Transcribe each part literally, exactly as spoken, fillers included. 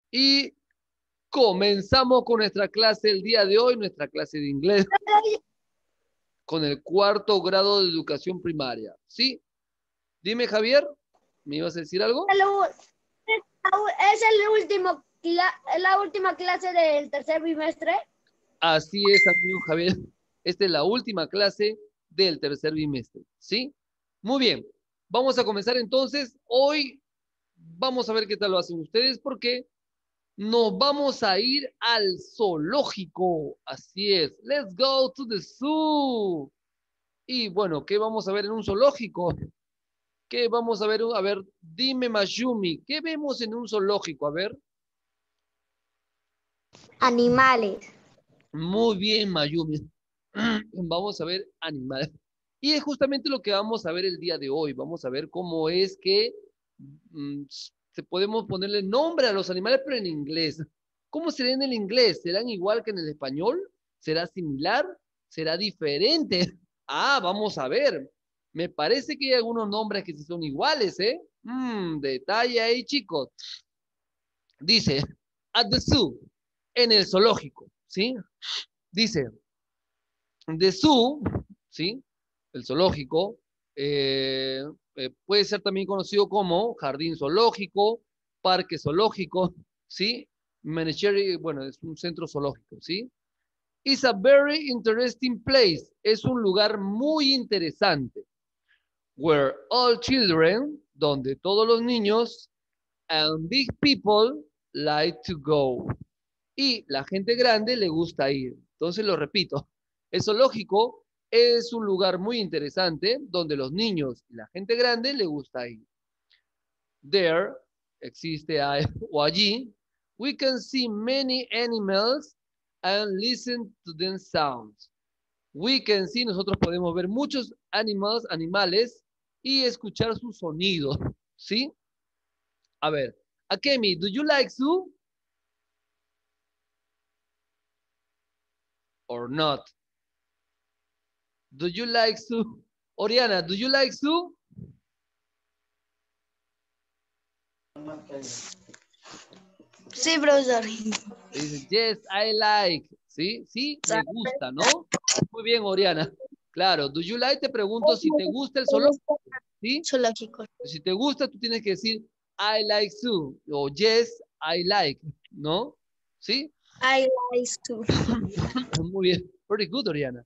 Y comenzamos con nuestra clase el día de hoy, nuestra clase de inglés, con el cuarto grado de educación primaria. ¿Sí? Dime, Javier, ¿me ibas a decir algo? Es el último, la última clase del tercer bimestre. Así es, amigo Javier. Esta es la última clase del tercer bimestre. ¿Sí? Muy bien. Vamos a comenzar entonces. Hoy vamos a ver qué tal lo hacen ustedes porque nos vamos a ir al zoológico. Así es. Let's go to the zoo. Y bueno, ¿qué vamos a ver en un zoológico? ¿Qué vamos a ver? A ver, dime, Mayumi, ¿qué vemos en un zoológico? A ver. Animales. Muy bien, Mayumi. Vamos a ver animales. Y es justamente lo que vamos a ver el día de hoy. Vamos a ver cómo es que mm, se podemos ponerle nombre a los animales, pero en inglés. ¿Cómo será en el inglés? ¿Serán igual que en el español? ¿Será similar? ¿Será diferente? Ah, vamos a ver. Me parece que hay algunos nombres que sí son iguales, ¿eh? Mm, detalle ahí, chicos. Dice, at the zoo, en el zoológico, ¿sí? Dice, the zoo, ¿sí? El zoológico, eh, eh, puede ser también conocido como jardín zoológico, parque zoológico, ¿sí? Menagerie, bueno, es un centro zoológico, ¿sí? It's a very interesting place. Es un lugar muy interesante. Where all children, donde todos los niños, and big people like to go. Y la gente grande le gusta ir. Entonces lo repito, el zoológico es un lugar muy interesante donde los niños y la gente grande le gusta ir. There, existe o allí, we can see many animals and listen to them sounds. We can see, nosotros podemos ver muchos animals, animales y escuchar sus sonidos, ¿sí? A ver, Akemi, do you like zoo? Or not? Do you like zoo? Oriana, do you like zoo? Sí, profesor. Dice, yes, I like. ¿Sí? Sí, me gusta, ¿no? Muy bien, Oriana. Claro, do you like? Te pregunto si te gusta el zoológico, ¿sí? Zoológico. Si te gusta, tú tienes que decir, I like zoo. O yes, I like, ¿no? ¿Sí? I like to. Muy bien. Very good, Oriana.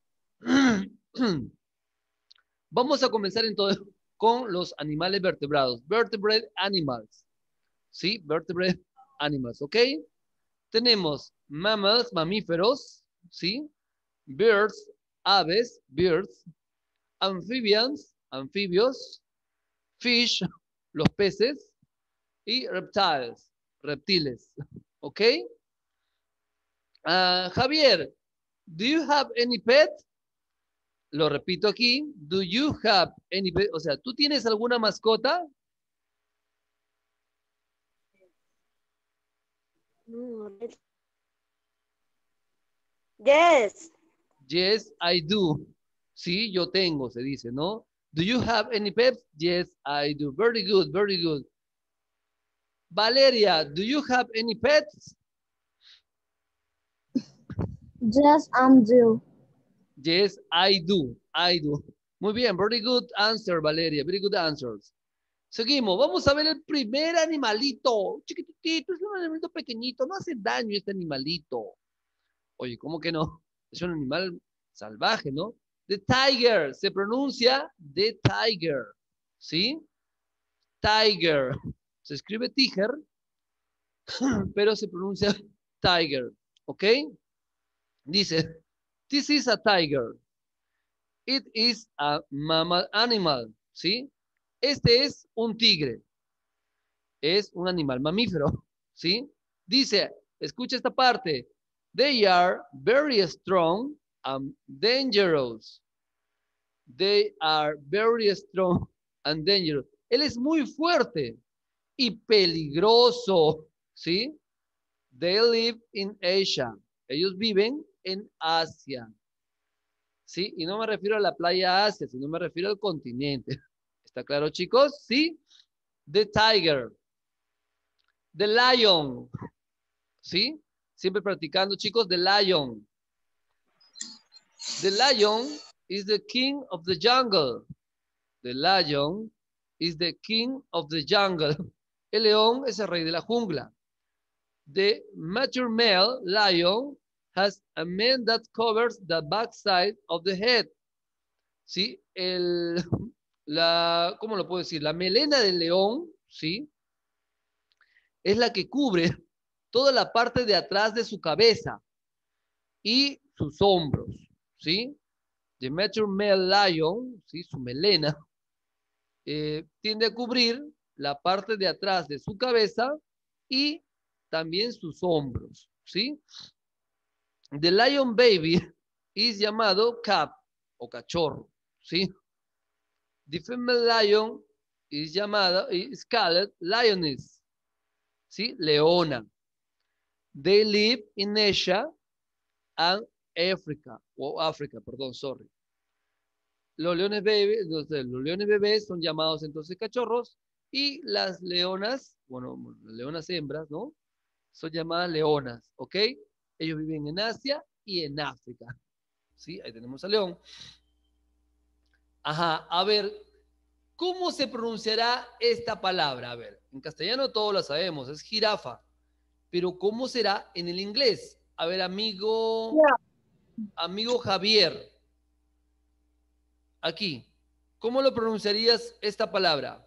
Vamos a comenzar entonces con los animales vertebrados. Vertebrate animals. ¿Sí? Vertebrate animals, ¿ok? Tenemos mammals, mamíferos, ¿sí? Birds, aves, birds. Amphibians, anfibios. Fish, los peces. Y reptiles, reptiles, ¿ok? Uh, Javier, do you have any pet? Lo repito aquí. Do you have any pet? O sea, ¿tú tienes alguna mascota? Yes. Yes, I do. Sí, yo tengo, se dice, ¿no? Do you have any pets? Yes, I do. Very good, very good. Valeria, do you have any pets? Yes, I'm do. Yes, I do. I do. Muy bien, very good answer, Valeria. Very good answers. Seguimos. Vamos a ver el primer animalito. Chiquitito, es un animalito pequeñito. No hace daño este animalito. Oye, ¿cómo que no? Es un animal salvaje, ¿no? The tiger. Se pronuncia the tiger. ¿Sí? Tiger. Se escribe tiger, pero se pronuncia tiger. ¿Ok? Dice, this is a tiger. It is a mammal animal. ¿Sí? Este es un tigre. Es un animal mamífero. ¿Sí? Dice, escucha esta parte. They are very strong and dangerous. They are very strong and dangerous. Él es muy fuerte y peligroso. ¿Sí? They live in Asia. Ellos viven en Asia. ¿Sí? Y no me refiero a la playa Asia, sino me refiero al continente. ¿Está claro, chicos? ¿Sí? The tiger. The lion. ¿Sí? Siempre practicando, chicos. The lion. The lion is the king of the jungle. The lion is the king of the jungle. El león es el rey de la jungla. The mature male lion has a mane that covers the backside of the head. ¿Sí? El, la, ¿cómo lo puedo decir? La melena del león, ¿sí? Es la que cubre toda la parte de atrás de su cabeza y sus hombros, ¿sí? The mature male lion, ¿sí? Su melena, eh, tiende a cubrir la parte de atrás de su cabeza y también sus hombros, ¿sí? The lion baby es llamado cub o cachorro, ¿sí? The female lion es llamada is called lioness, ¿sí? Leona. They live in Asia and Africa, o África, perdón, sorry. Los leones bebés, los, los leones bebés son llamados entonces cachorros y las leonas, bueno, las leonas hembras, ¿no? Son llamadas leonas, ¿ok? Ellos viven en Asia y en África, ¿sí? Ahí tenemos al león. Ajá, a ver, ¿cómo se pronunciará esta palabra? A ver, en castellano todos la sabemos, es jirafa, pero ¿cómo será en el inglés? A ver, amigo, amigo Javier, aquí, ¿cómo lo pronunciarías esta palabra?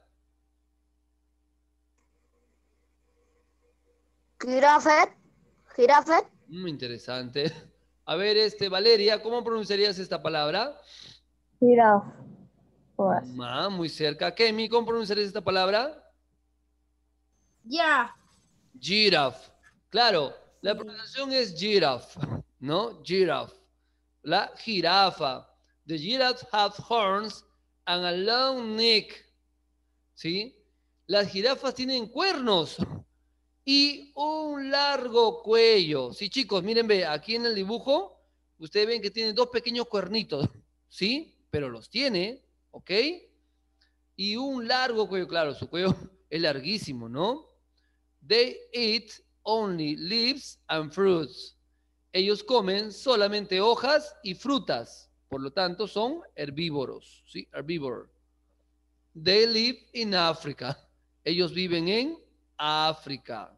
Girafet. Girafet. Muy interesante. A ver, este, Valeria, ¿cómo pronunciarías esta palabra? Giraffe. Ah, muy cerca. Kemi, ¿cómo pronunciarías esta palabra? Giraffe. Giraffe. Claro, la pronunciación es giraffe, ¿no? Giraffe. La jirafa. The giraffe have horns and a long neck. ¿Sí? Las jirafas tienen cuernos y un largo cuello. Sí, chicos, miren, ve, aquí en el dibujo, ustedes ven que tiene dos pequeños cuernitos, ¿sí? Pero los tiene, ¿ok? Y un largo cuello, claro, su cuello es larguísimo, ¿no? They eat only leaves and fruits. Ellos comen solamente hojas y frutas, por lo tanto son herbívoros, ¿sí? Herbívoro. They live in Africa. Ellos viven en África.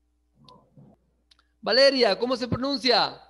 Valeria, ¿cómo se pronuncia?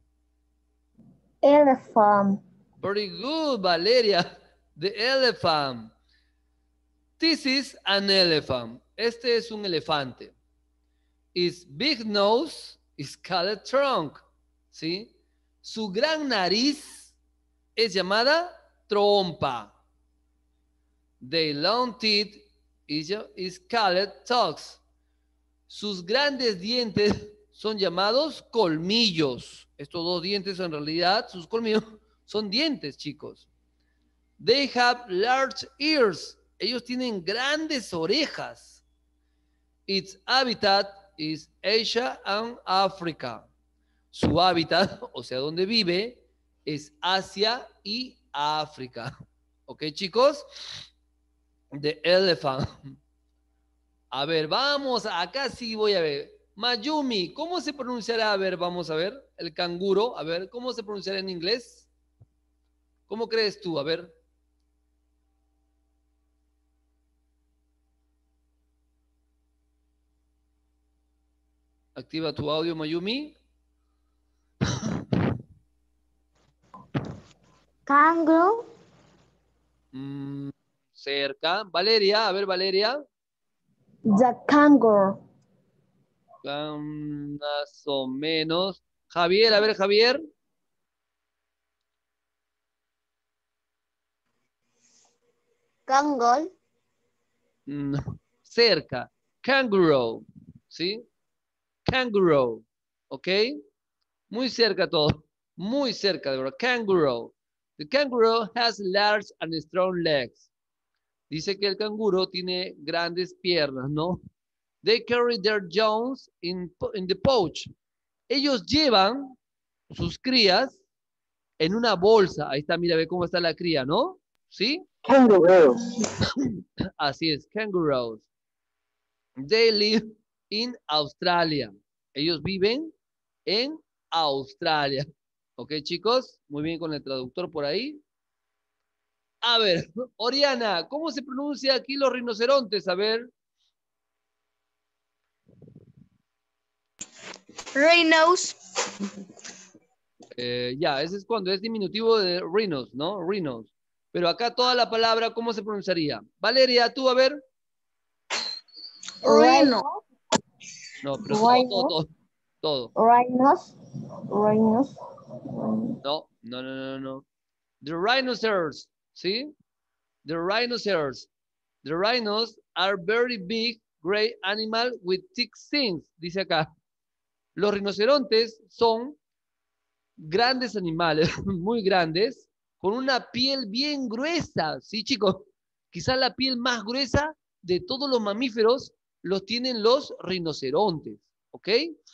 Elephant. Very good, Valeria. The elephant. This is an elephant. Este es un elefante. Its big nose is called trunk. ¿Sí? Su gran nariz es llamada trompa. The long teeth is, is called tusks. Sus grandes dientes son llamados colmillos. Estos dos dientes en realidad, sus colmillos son dientes, chicos. They have large ears. Ellos tienen grandes orejas. Its habitat is Asia and Africa. Su hábitat, o sea, donde vive, es Asia y África. ¿Ok, chicos? The elephant. A ver, vamos, acá sí voy a ver. Mayumi, ¿cómo se pronunciará? A ver, vamos a ver. El canguro, a ver, ¿cómo se pronunciará en inglés? ¿Cómo crees tú? A ver. Activa tu audio, Mayumi. Kangaroo. Mm, cerca. Valeria, a ver, Valeria. The kangaroo. Um, más o menos. Javier, a ver, Javier. Kangaroo. Mm, cerca. Kangaroo. ¿Sí? Kangaroo. ¿Ok? Muy cerca todo. Muy cerca, de verdad. Kangaroo. The kangaroo has large and strong legs. Dice que el canguro tiene grandes piernas, ¿no? They carry their young in, in the pouch. Ellos llevan sus crías en una bolsa. Ahí está, mira, ve cómo está la cría, ¿no? ¿Sí? Kangaroo. Así es, kangaroos. They live in Australia. Ellos viven en Australia. ¿Ok, chicos? Muy bien con el traductor por ahí. A ver, Oriana, ¿cómo se pronuncia aquí los rinocerontes? A ver. Rhinos. Eh, ya, ese es cuando es diminutivo de rhinos, ¿no? Rhinos. Pero acá toda la palabra, ¿cómo se pronunciaría? Valeria, tú, a ver. Rhino. No, pero todo, todo, todo. Todo. Rhinos. Rhinos. No, no, no, no, no. The rhinoceros, ¿sí? The rhinoceros. The rhinos are very big, gray animal with thick skins, dice acá. Los rinocerontes son grandes animales, muy grandes, con una piel bien gruesa, ¿sí, chicos? Quizás la piel más gruesa de todos los mamíferos los tienen los rinocerontes, ¿ok?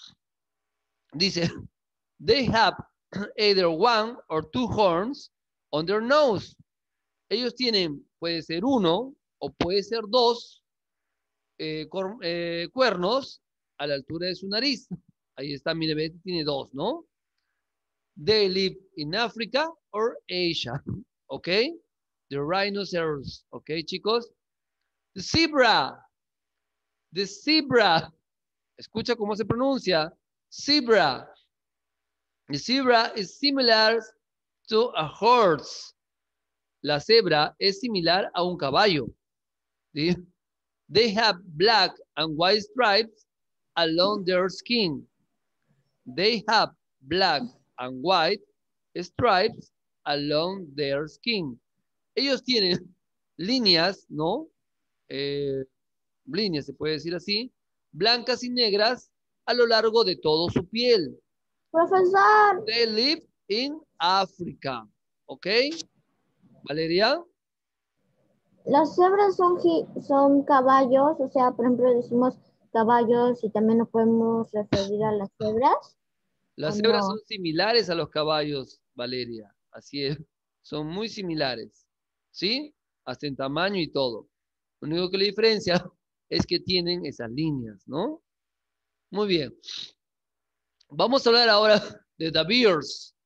Dice, they have either one or two horns on their nose. Ellos tienen, puede ser uno o puede ser dos eh, eh, cuernos a la altura de su nariz. Ahí está, mire, ve, tiene dos, ¿no? They live in Africa or Asia, ¿ok? The rhinoceros, ¿ok, chicos? The zebra, the zebra, escucha cómo se pronuncia, zebra. The zebra is similar to a horse. La cebra es similar a un caballo. ¿Sí? They have black and white stripes along their skin. They have black and white stripes along their skin. Ellos tienen líneas, ¿no? Eh, líneas, se puede decir así, blancas y negras a lo largo de todo su piel. Profesor. They live in Africa. ¿Ok? Valeria. Las cebras son, son caballos, o sea, por ejemplo, decimos caballos y también nos podemos referir a las cebras. Las ¿o cebras no? son similares a los caballos, Valeria. Así es. Son muy similares. ¿Sí? Hasta en tamaño y todo. Lo único que le diferencia es que tienen esas líneas, ¿no? Muy bien. Vamos a hablar ahora de the bears.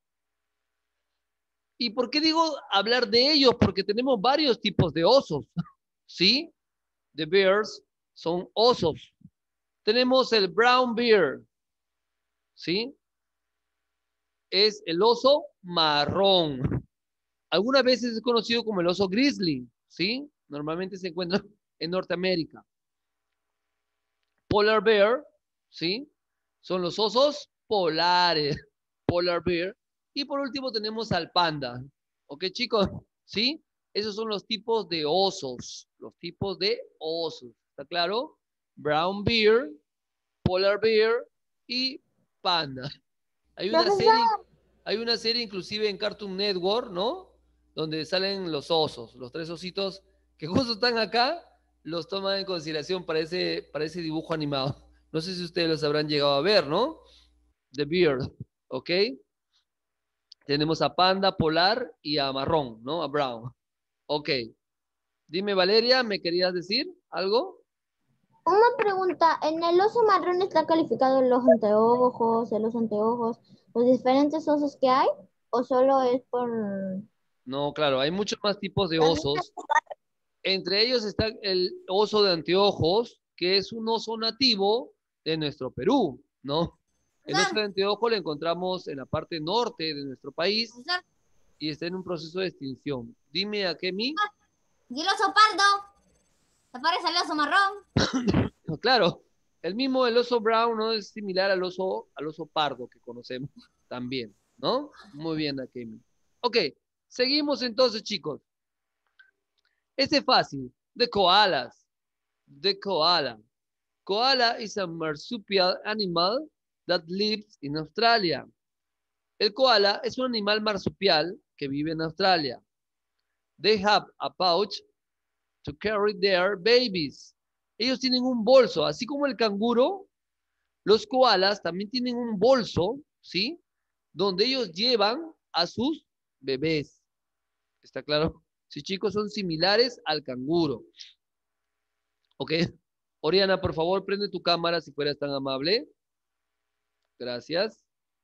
¿Y por qué digo hablar de ellos? Porque tenemos varios tipos de osos. ¿Sí? The bears son osos. Tenemos el brown bear. ¿Sí? Es el oso marrón. Algunas veces es conocido como el oso grizzly. ¿Sí? Normalmente se encuentra en Norteamérica. Polar bear. ¿Sí? Son los osos polares. Polar bear. Y por último tenemos al panda. ¿Ok, chicos? ¿Sí? Esos son los tipos de osos. Los tipos de osos. ¿Está claro? Brown bear, polar bear y panda. Hay una Profesor. serie, hay una serie inclusive en Cartoon Network, ¿no? Donde salen los osos, los tres ositos que justo están acá, los toman en consideración para ese, para ese dibujo animado. No sé si ustedes los habrán llegado a ver, ¿no? The bear, ¿ok? Tenemos a panda, polar y a marrón, ¿no? A brown. Ok. Dime, Valeria, ¿me querías decir algo? Una pregunta, ¿en el oso marrón está calificado los anteojos, el oso anteojos, los diferentes osos que hay? ¿O solo es por...? No, claro, hay muchos más tipos de osos. Entre ellos está el oso de anteojos, que es un oso nativo de nuestro Perú, ¿no? El oso de anteojos lo encontramos en la parte norte de nuestro país y está en un proceso de extinción. Dime, Akemi. ¿Y el oso pardo? ¿Te parece al oso marrón? Claro, el mismo, el oso brown, ¿no? Es similar al oso, al oso pardo que conocemos también, ¿no? Muy bien, Akemi. Ok, seguimos entonces, chicos. Este es fácil. The koalas. The koala. Koala is a marsupial animal that lives in Australia. El koala es un animal marsupial que vive en Australia. They have a pouch to carry their babies. Ellos tienen un bolso, así como el canguro, los koalas también tienen un bolso, ¿sí? Donde ellos llevan a sus bebés. ¿Está claro? Sí, chicos, son similares al canguro. ¿Ok? Oriana, por favor, prende tu cámara si fueras tan amable. Gracias.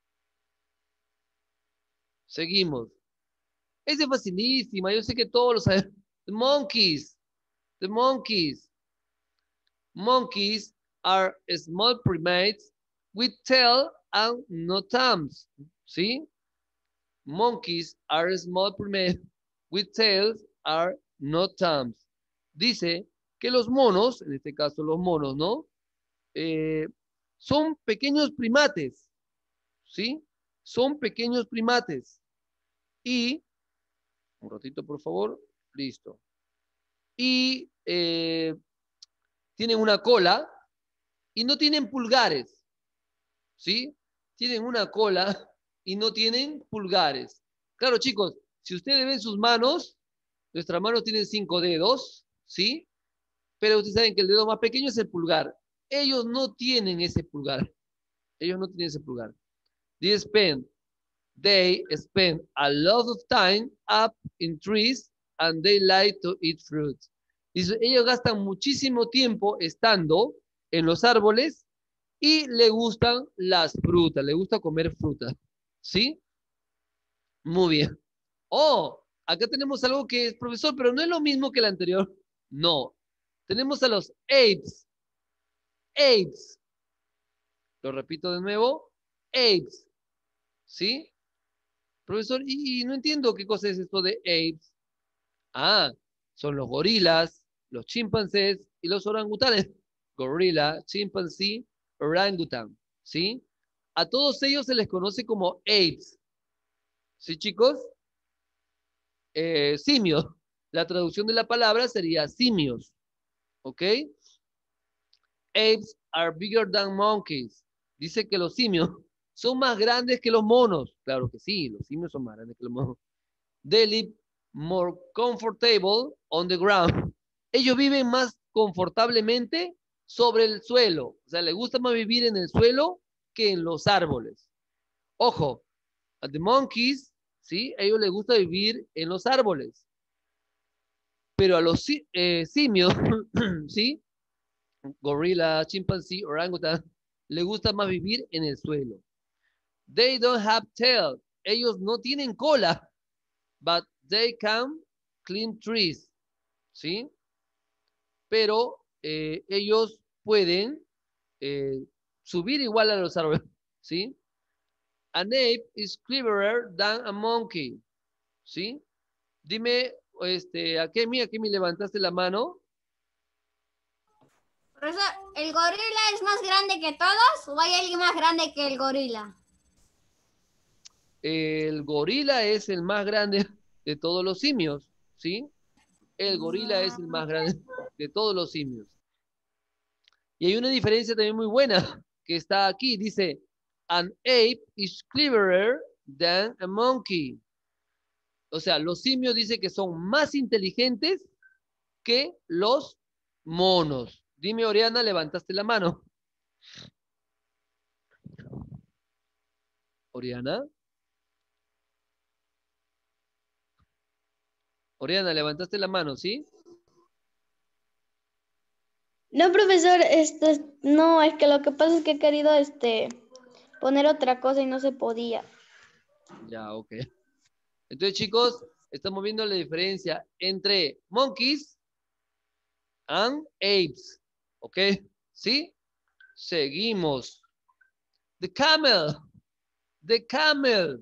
Seguimos. Esa es facilísima. Yo sé que todos lo saben. The monkeys. The monkeys. Monkeys are small primates with tail and no thumbs. ¿Sí? Monkeys are small primates with tails are no thumbs. Dice que los monos, en este caso los monos, ¿no? Eh, son pequeños primates. ¿Sí? Son pequeños primates. Y, un ratito por favor, listo. Y eh, tienen una cola y no tienen pulgares, ¿sí? Tienen una cola y no tienen pulgares. Claro, chicos, si ustedes ven sus manos, nuestras manos tienen cinco dedos, ¿sí? Pero ustedes saben que el dedo más pequeño es el pulgar. Ellos no tienen ese pulgar. Ellos no tienen ese pulgar. They spend, they spend a lot of time up in trees and they like to eat fruit. Dice, ellos gastan muchísimo tiempo estando en los árboles y le gustan las frutas, le gusta comer frutas. ¿Sí? Muy bien. Oh, acá tenemos algo que es profesor, pero no es lo mismo que el anterior. No. Tenemos a los apes. Apes. Lo repito de nuevo. Apes. ¿Sí? Profesor, y, y no entiendo qué cosa es esto de apes. Ah, son los gorilas, los chimpancés y los orangutanes. Gorila, chimpancé, orangutan. ¿Sí? A todos ellos se les conoce como apes. ¿Sí, chicos? Eh, simios. La traducción de la palabra sería simios. ¿Ok? Apes are bigger than monkeys. Dice que los simios son más grandes que los monos. Claro que sí, los simios son más grandes que los monos. They live more comfortable on the ground. Ellos viven más confortablemente sobre el suelo. O sea, les gusta más vivir en el suelo que en los árboles. Ojo, a the monkeys, ¿sí? A ellos les gusta vivir en los árboles. Pero a los eh, simios, ¿sí? Gorila, chimpancé, orangutan, les gusta más vivir en el suelo. They don't have tail. Ellos no tienen cola. But they can climb trees. ¿Sí? Pero eh, ellos pueden eh, subir igual a los árboles. ¿Sí? An ape is cleverer than a monkey. ¿Sí? Dime, este, ¿a qué mía, que me levantaste la mano? Profesor, ¿el gorila es más grande que todos o hay alguien más grande que el gorila? El gorila es el más grande de todos los simios, ¿sí? El gorila es el más grande de todos los simios. Y hay una diferencia también muy buena que está aquí. Dice, an ape is cleverer than a monkey. O sea, los simios dice que son más inteligentes que los monos. Dime, Oriana, levantaste la mano. Oriana. Oriana, levantaste la mano, ¿sí? No, profesor, este, no, es que lo que pasa es que he querido este, poner otra cosa y no se podía. Ya, ok. Entonces, chicos, estamos viendo la diferencia entre monkeys and apes. ¿Ok? ¿Sí? Seguimos. The camel. The camel.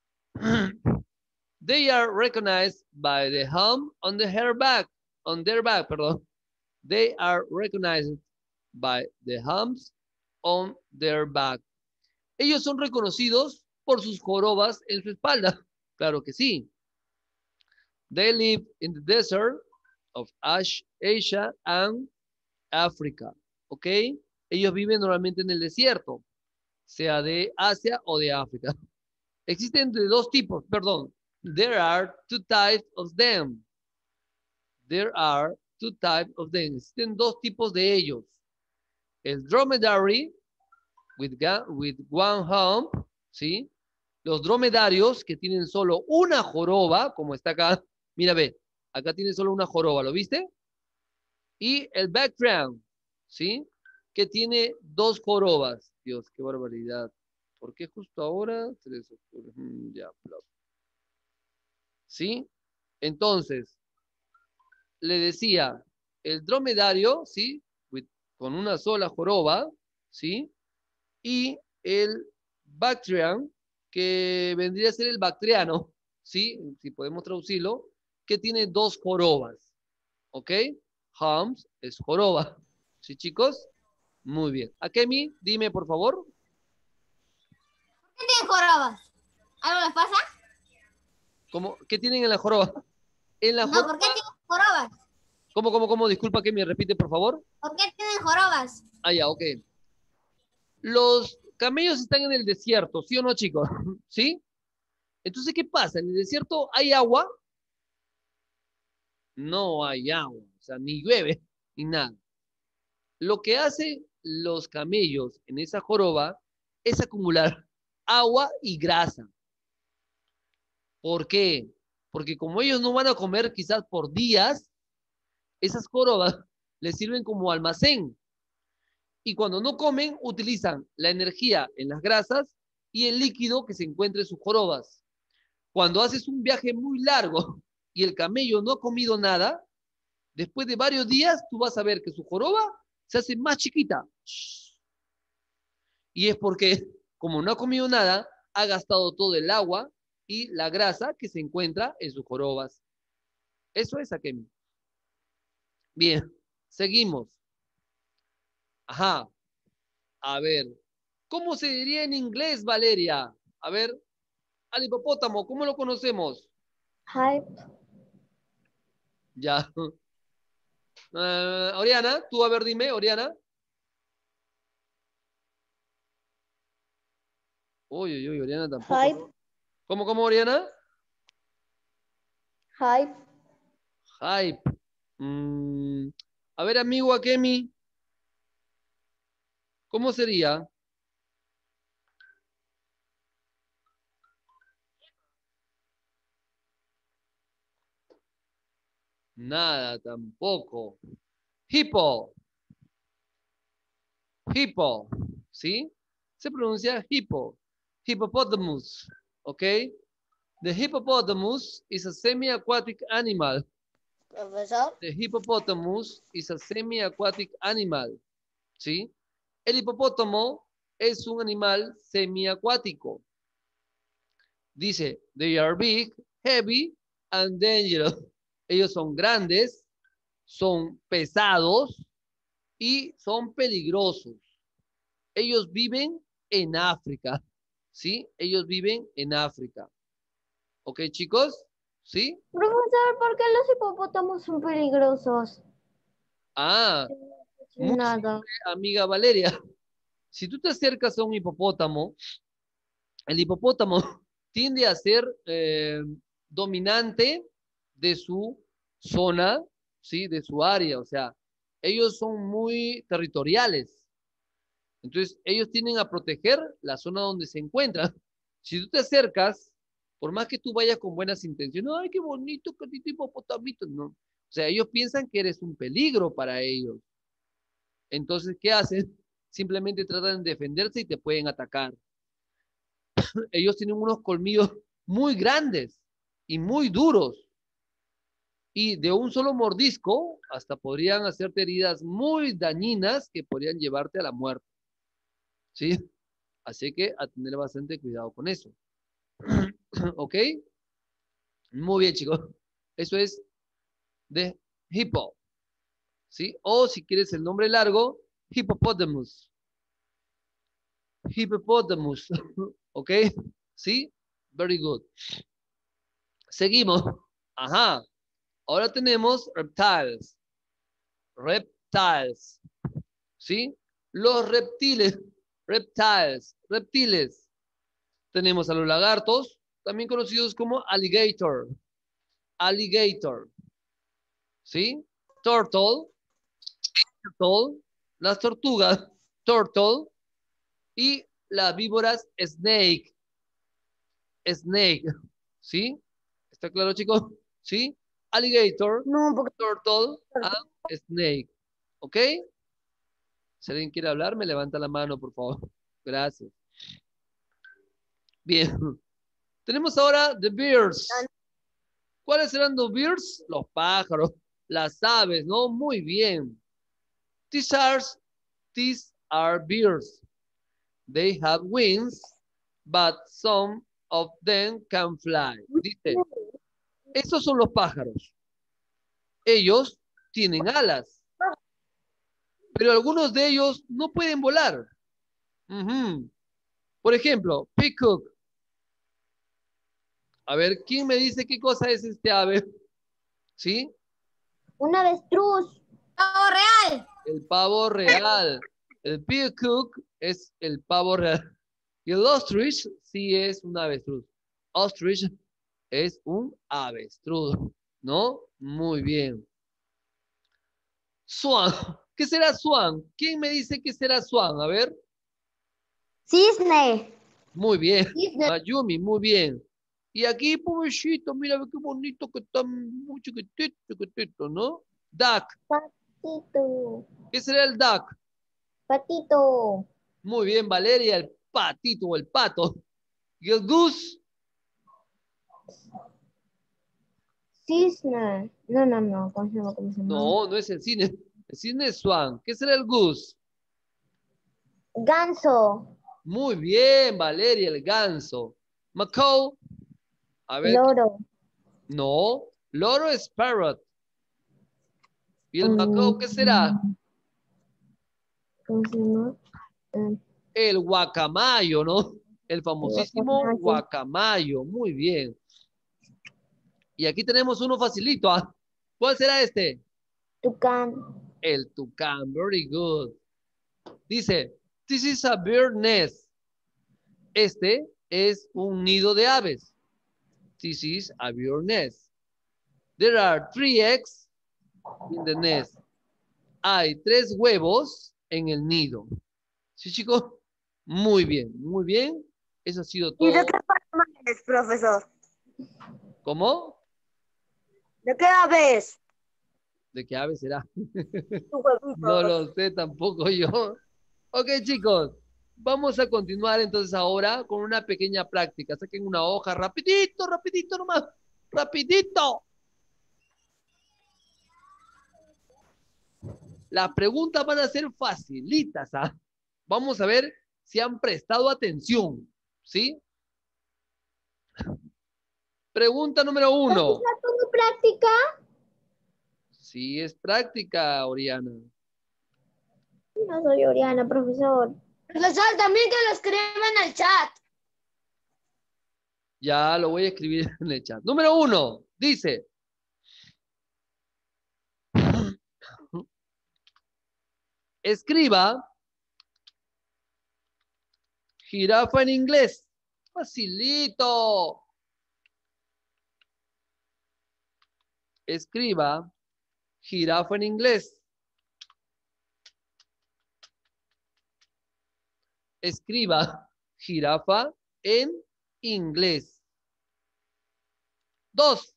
They are recognized by the hump on the hair back. On their back, perdón. They are recognized by the humps on their back. Ellos son reconocidos por sus jorobas en su espalda. Claro que sí. They live in the desert of Asia and Africa. ¿Ok? Ellos viven normalmente en el desierto, sea de Asia o de África. Existen de dos tipos, perdón. There are two types of them. There are two types of them. Existen dos tipos de ellos. El dromedary with, with one hump, ¿sí? Los dromedarios que tienen solo una joroba, como está acá. Mira, ve, acá tiene solo una joroba, ¿lo viste? Y el background, ¿sí? Que tiene dos jorobas. Dios, qué barbaridad. ¿Por qué justo ahora? tres de octubre. Mm, ya, bla. ¿Sí? Entonces, le decía, el dromedario, ¿sí? With- con una sola joroba, ¿sí? Y el Bactrian, que vendría a ser el bactriano, ¿sí? Si podemos traducirlo, que tiene dos jorobas, ¿ok? Hams es joroba, ¿sí, chicos? Muy bien. Akemi, dime, por favor. ¿Qué tienen jorobas? ¿Algo les pasa? ¿Cómo, ¿Qué tienen en la joroba? En la No, joroba, ¿por qué tienen jorobas? ¿cómo, cómo, cómo? Disculpa que me repite, por favor. ¿Por qué tienen jorobas? Ah, ya, ok. Los camellos están en el desierto, ¿sí o no, chicos? ¿Sí? Entonces, ¿qué pasa? ¿En el desierto hay agua? No hay agua, o sea, ni llueve, ni nada. Lo que hacen los camellos en esa joroba es acumular agua y grasa. ¿Por qué? Porque como ellos no van a comer quizás por días, esas jorobas les sirven como almacén. Y cuando no comen, utilizan la energía en las grasas y el líquido que se encuentra en sus jorobas. Cuando haces un viaje muy largo y el camello no ha comido nada, después de varios días tú vas a ver que su joroba se hace más chiquita. Y es porque, como no ha comido nada, ha gastado todo el agua y la grasa que se encuentra en sus jorobas. Eso es Akemi. Bien, seguimos. Ajá. A ver, ¿cómo se diría en inglés, Valeria? A ver, al hipopótamo, ¿cómo lo conocemos? Hype. Ya. Uh, Oriana, tú a ver, dime, Oriana. Uy, uy, uy, Oriana tampoco. Hype. ¿Cómo, cómo, Oriana? Hype. Hype. Mm, a ver, amigo Akemi, ¿cómo sería? Nada, tampoco. Hippo. Hippo. ¿Sí? Se pronuncia hippo. Hippopotamus. ¿Ok? The hippopotamus is a semi-aquatic animal. Profesor. The hippopotamus is a semi-aquatic animal. ¿Sí? El hipopótamo es un animal semiacuático. Dice, they are big, heavy, and dangerous. Ellos son grandes, son pesados y son peligrosos. Ellos viven en África. ¿Sí? Ellos viven en África. ¿Ok, chicos? ¿Sí? Profesor, ¿por qué los hipopótamos son peligrosos? Ah, muy Nada. simple, amiga Valeria. Si tú te acercas a un hipopótamo, el hipopótamo tiende a ser eh, dominante de su zona, ¿sí? De su área. O sea, ellos son muy territoriales. Entonces, ellos tienden a proteger la zona donde se encuentran. Si tú te acercas, por más que tú vayas con buenas intenciones, ay, qué bonito, qué bonito hipopotamito, no. O sea, ellos piensan que eres un peligro para ellos. Entonces, ¿qué hacen? Simplemente tratan de defenderse y te pueden atacar. Ellos tienen unos colmillos muy grandes y muy duros. Y de un solo mordisco, hasta podrían hacerte heridas muy dañinas que podrían llevarte a la muerte. ¿Sí? Así que a tener bastante cuidado con eso. ¿Ok? Muy bien, chicos. Eso es de hippo. ¿Sí? O si quieres el nombre largo, hippopotamus. Hippopotamus. ¿Ok? ¿Sí? Very good. Seguimos. Ajá. Ahora tenemos reptiles. Reptiles. ¿Sí? Los reptiles. Reptiles. Reptiles. Tenemos a los lagartos, también conocidos como alligator. Alligator. ¿Sí? Turtle. Turtle. Las tortugas. Turtle. Y las víboras snake. Snake. ¿Sí? ¿Está claro, chicos? ¿Sí? Alligator, No, porque turtle, and snake. ¿Ok? Si alguien quiere hablar, me levanta la mano, por favor. Gracias. Bien. Tenemos ahora the birds. ¿Cuáles serán los birds? Los pájaros, las aves, ¿no? Muy bien. These are, these are birds. They have wings, but some of them can fly. Dice, esos son los pájaros. Ellos tienen alas, pero algunos de ellos no pueden volar. Uh-huh. Por ejemplo, peacock. A ver, ¿quién me dice qué cosa es este ave? ¿Sí? Un avestruz. Pavo real. El pavo real. El peacock es el pavo real. Y el ostrich sí es un avestruz. Ostrich es un avestruz, ¿no? Muy bien. Swan. ¿Qué será swan? ¿Quién me dice qué será swan? A ver. Cisne. Muy bien. Cisne. Mayumi, muy bien. Y aquí, pobrecito, mira qué bonito que está, muy chiquitito, chiquitito, ¿no? Duck. Patito. ¿Qué será el duck? Patito. Muy bien, Valeria, el patito o el pato. ¿Y el goose? Cisne. No, no, no. ¿Cómo se llama? ¿Cómo se llama? No, no es el cine. El cine es swan. ¿Qué será el goose? Ganso. Muy bien, Valeria, el ganso. Macaw. A ver. Loro. No, loro es parrot. ¿Y el Mm, macaw qué será? ¿Cómo se llama? Eh, El guacamayo, ¿no? El famosísimo guacamayo. guacamayo. Muy bien. Y aquí tenemos uno facilito. ¿Ah? ¿Cuál será este? Tucán. El tucán. Very good. Dice, this is a bird nest. Este es un nido de aves. This is a bird nest. There are three eggs in the nest. Hay tres huevos en el nido. ¿Sí, chicos? Muy bien, muy bien. Eso ha sido todo. ¿Y de qué forma es, profesor? ¿Cómo? ¿De qué aves? ¿De qué ave será? Tu huevito. No lo sé tampoco yo. Ok, chicos. Vamos a continuar entonces ahora con una pequeña práctica. Saquen una hoja rapidito, rapidito nomás. Rapidito. Las preguntas van a ser facilitas. ¿Ah? Vamos a ver si han prestado atención. ¿Sí? Pregunta número uno. ¿Estás haciendo práctica? Sí, es práctica, Oriana. No soy Oriana, profesor. Profesor, también que lo escriban en el chat. Ya lo voy a escribir en el chat. Número uno, dice. Escriba jirafa en inglés. Facilito. Escriba jirafa en inglés. Escriba jirafa en inglés. Dos.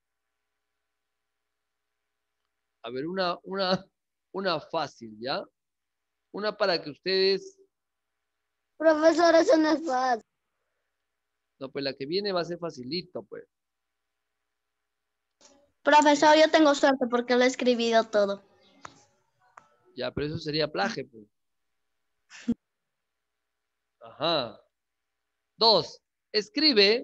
A ver, una, una, una fácil, ¿ya? Una para que ustedes... Profesor, eso no es fácil. No, pues la que viene va a ser facilito, pues. Profesor, yo tengo suerte porque lo he escribido todo. Ya, pero eso sería plagio, pues. Ajá. Dos. Escribe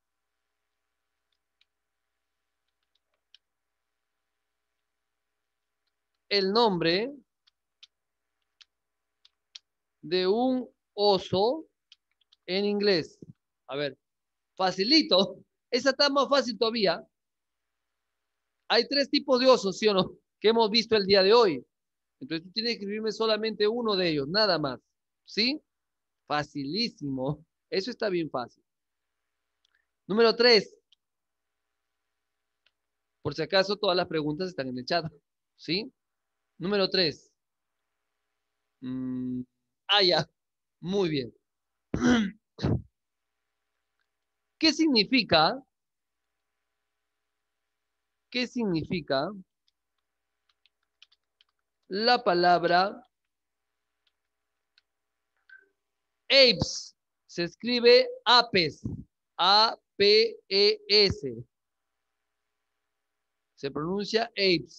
el nombre de un oso en inglés. A ver, facilito. Esa está más fácil todavía. Hay tres tipos de osos, ¿sí o no? Que hemos visto el día de hoy. Entonces tú tienes que escribirme solamente uno de ellos, nada más. ¿Sí? Facilísimo. Eso está bien fácil. Número tres. Por si acaso todas las preguntas están en el chat. ¿Sí? Número tres. Mm, ah, ya. Muy bien. ¿Qué significa? ¿Qué significa la palabra apes? Se escribe APES. A P E S. Se pronuncia apes.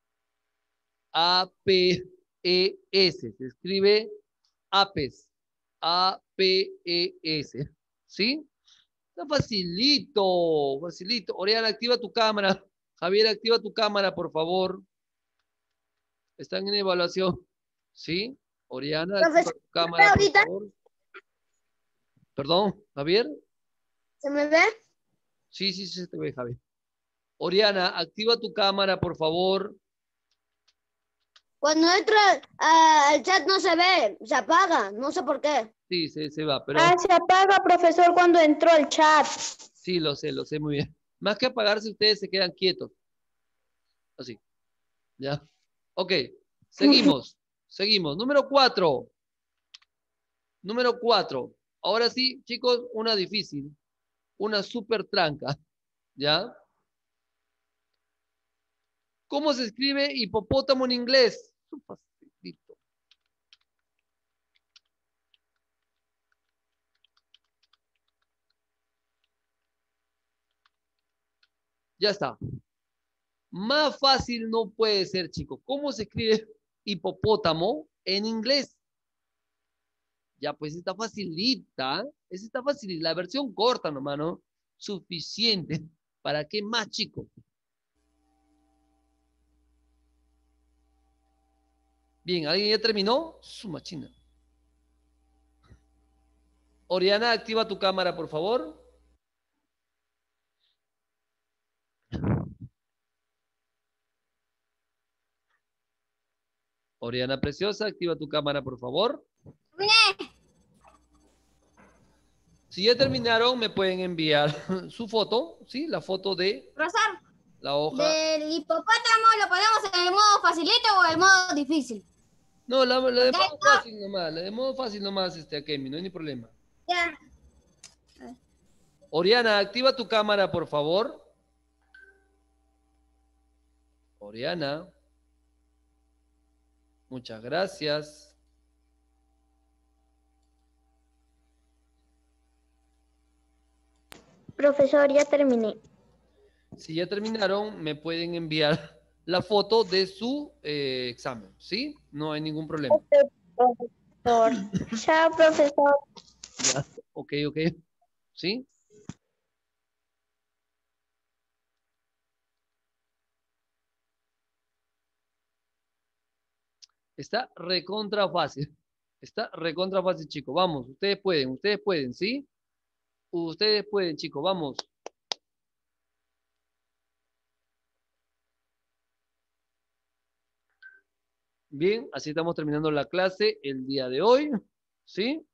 A P E S. Se escribe APES. A P E S. ¿Sí? Está facilito, facilito. Oriana, activa tu cámara. Javier, activa tu cámara, por favor. Están en evaluación. ¿Sí? Oriana, activa Profesor, tu cámara, por ahorita. favor. Perdón, Javier. ¿Se me ve? Sí, sí, sí, se te ve, Javier. Oriana, activa tu cámara, por favor. Cuando entra al chat no se ve, se apaga, no sé por qué. Sí, se, se va, pero Ah, se apaga, profesor, cuando entró el chat. sí, lo sé, lo sé muy bien. Más que apagarse, ustedes se quedan quietos. Así. ¿Ya? Ok, seguimos. Seguimos. Número cuatro. Número cuatro. Ahora sí, chicos, una difícil. Una súper tranca. ¿Ya? ¿Cómo se escribe hipopótamo en inglés? Facilito. Ya está. Más fácil no puede ser, chicos. ¿Cómo se escribe hipopótamo en inglés? Ya, pues está facilita. Esa está fácil. La versión corta nomás, ¿no? Suficiente. ¿Para qué más, chicos? Bien, ¿alguien ya terminó? Su machina. Oriana, activa tu cámara, por favor. Oriana Preciosa, activa tu cámara, por favor. Si ya terminaron, me pueden enviar su foto, ¿sí? La foto de Profesor, la hoja. del hipopótamo lo ponemos en el modo facilito o el modo difícil. No, la, la de Ok, modo no. fácil nomás, la de modo fácil nomás, este, Akemi, no hay ni problema. Ya. Oriana, activa tu cámara, por favor. Oriana. Muchas gracias. Profesor, ya terminé. Si ya terminaron, me pueden enviar la foto de su eh, examen, ¿sí? No hay ningún problema. Profesor. Chao, profesor. Ya, ok, ok. ¿Sí? Está recontra fácil. Está recontra fácil, chicos. Vamos, ustedes pueden, ustedes pueden, ¿sí? Ustedes pueden, chicos, vamos. Bien, así estamos terminando la clase el día de hoy, ¿sí?